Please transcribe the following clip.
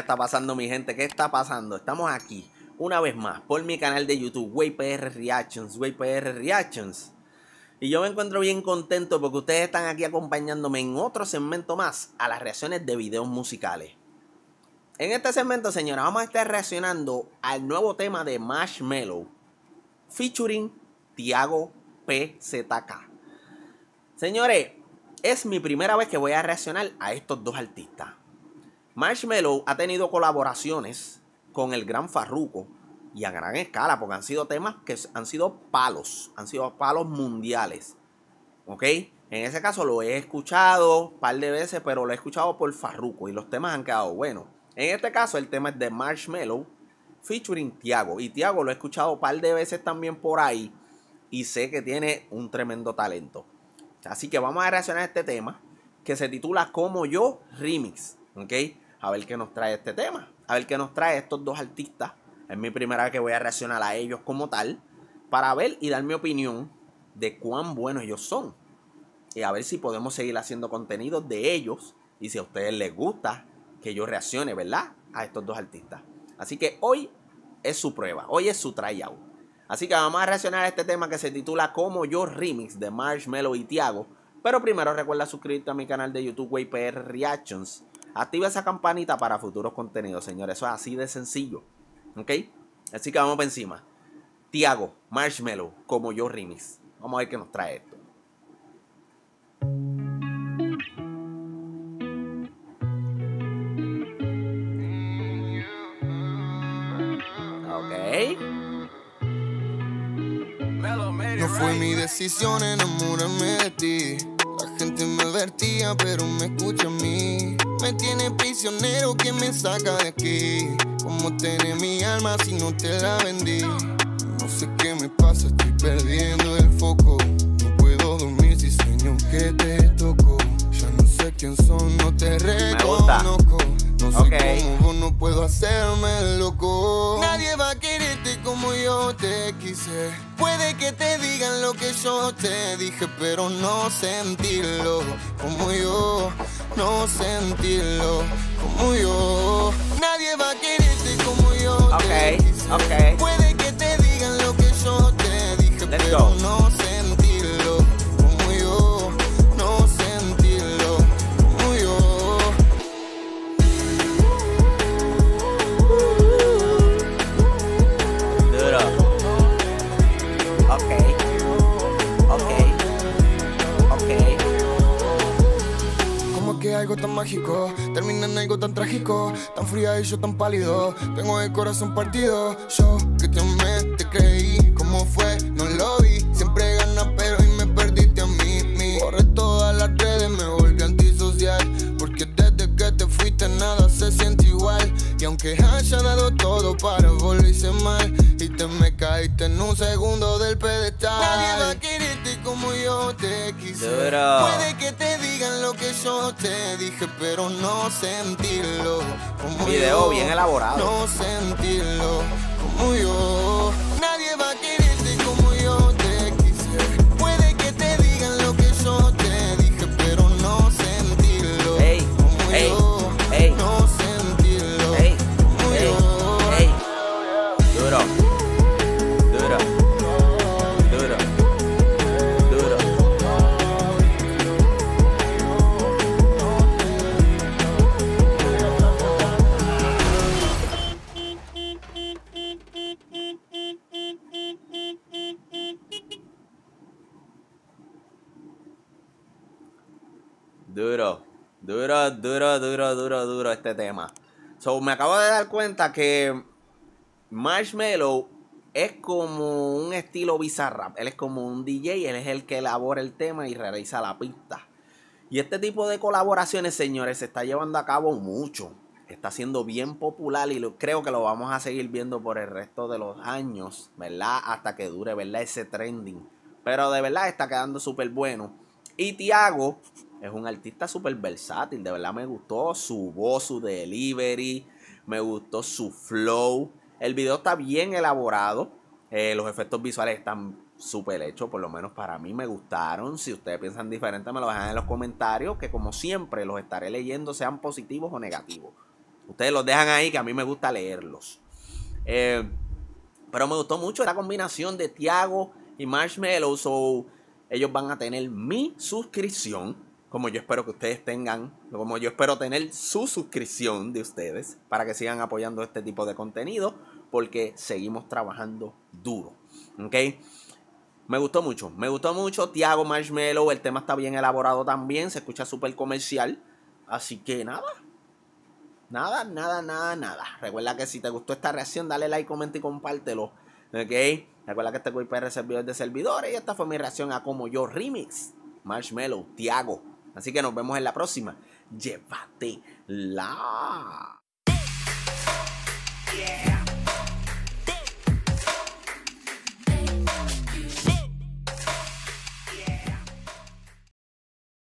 está pasando, mi gente? ¿Qué está pasando? Estamos aquí una vez más por mi canal de YouTube, WayPR Reactions, WayPR Reactions. Y yo me encuentro bien contento porque ustedes están aquí acompañándome en otro segmento más a las reacciones de videos musicales. En este segmento, señora, vamos a estar reaccionando al nuevo tema de Marshmello featuring Tiago PZK. Señores, es mi primera vez que voy a reaccionar a estos dos artistas. Marshmello ha tenido colaboraciones con el gran Farruko y a gran escala, porque han sido temas que han sido palos mundiales. ¿Ok? En ese caso lo he escuchado un par de veces, pero lo he escuchado por Farruko y los temas han quedado buenos. En este caso el tema es de Marshmello featuring Tiago. Y Tiago lo he escuchado un par de veces también por ahí y sé que tiene un tremendo talento. Así que vamos a reaccionar a este tema que se titula Como Yo Remix. ¿Ok? A ver qué nos trae este tema. A ver qué nos trae estos dos artistas. Es mi primera vez que voy a reaccionar a ellos como tal. Para ver y dar mi opinión de cuán buenos ellos son. Y a ver si podemos seguir haciendo contenidos de ellos. Y si a ustedes les gusta que yo reaccione, ¿verdad? A estos dos artistas. Así que hoy es su prueba. Hoy es su tryout. Así que vamos a reaccionar a este tema que se titula Como Yo Remix de Marshmello y Tiago. Pero primero recuerda suscribirte a mi canal de YouTube WayPR Reactions. Activa esa campanita para futuros contenidos, señores. Eso es así de sencillo. ¿Ok? Así que vamos para encima. Tiago, Marshmello, Como Yo Remix. Vamos a ver qué nos trae esto. Ok. No fue mi decisión enamorarme de ti. La gente me advertía, pero me escucha a mí. Me tiene prisionero, que me saca de aquí. ¿Cómo tener mi alma si no te la vendí? No sé qué me pasa, estoy perdiendo el foco. No puedo dormir si sueño que te toco. Ya no sé quién son, no te reconozco. No sé cómo vos, no puedo hacerme loco. Nadie va a quererte como yo te quise. Puede que te digan lo que yo te dije, pero no sentirlo como yo. No sentirlo como yo. Nadie va a quererte como yo te quise. Puede que te digan lo que yo te dije, pero no sentirlo como yo. No sentirlo como yo. Que algo tan mágico termina en algo tan trágico, tan fría y yo tan pálido. Tengo el corazón partido. Yo que te amé, te creí. ¿Cómo fue? No lo vi. Siempre ganas, pero hoy me perdiste a mí. Borré todas las redes, me volví antisocial. Porque desde que te fuiste nada se siente igual. Y aunque haya dado todo para volverse mal, y te me caíste en un segundo del pedestal. Nadie va a quererte como yo te quise. Puede que te digan lo que yo te dije, pero no sentirlo como video yo. Bien elaborado. No sentirlo como yo. Nadie va a quererte como yo te quise. Puede que te digan lo que yo te dije, pero no sentirlo como yo. No sentirlo como yo. Duro. Duro. Duro. Duro. Duro este tema. Me acabo de dar cuenta que Marshmello es como un estilo Bizarrap. Él es como un DJ, él es el que elabora el tema y realiza la pista. Y este tipo de colaboraciones, señores, se está llevando a cabo mucho. Está siendo bien popular y creo que lo vamos a seguir viendo por el resto de los años, ¿verdad? Hasta que dure, ¿verdad? Ese trending. Pero de verdad está quedando súper bueno. Y Tiago es un artista súper versátil. De verdad me gustó su voz, su delivery. Me gustó su flow. El video está bien elaborado. Los efectos visuales están súper hechos. Por lo menos para mí me gustaron. Si ustedes piensan diferente me lo dejan en los comentarios. Que como siempre los estaré leyendo, sean positivos o negativos. Ustedes los dejan ahí, que a mí me gusta leerlos. Pero me gustó mucho esta combinación de Tiago y Marshmello. So, ellos van a tener mi suscripción, como yo espero que ustedes tengan, como yo espero tener su suscripción de ustedes, para que sigan apoyando este tipo de contenido, porque seguimos trabajando duro. ¿Ok? Me gustó mucho Tiago, Marshmello. El tema está bien elaborado también, se escucha súper comercial. Así que nada. Recuerda que si te gustó esta reacción, dale like, comenta y compártelo. ¿Ok? Recuerda que este WayPR es servidor de servidores. Y esta fue mi reacción a Como Yo Remix. Marshmello, Tiago. Así que nos vemos en la próxima. Llévatela. Yeah.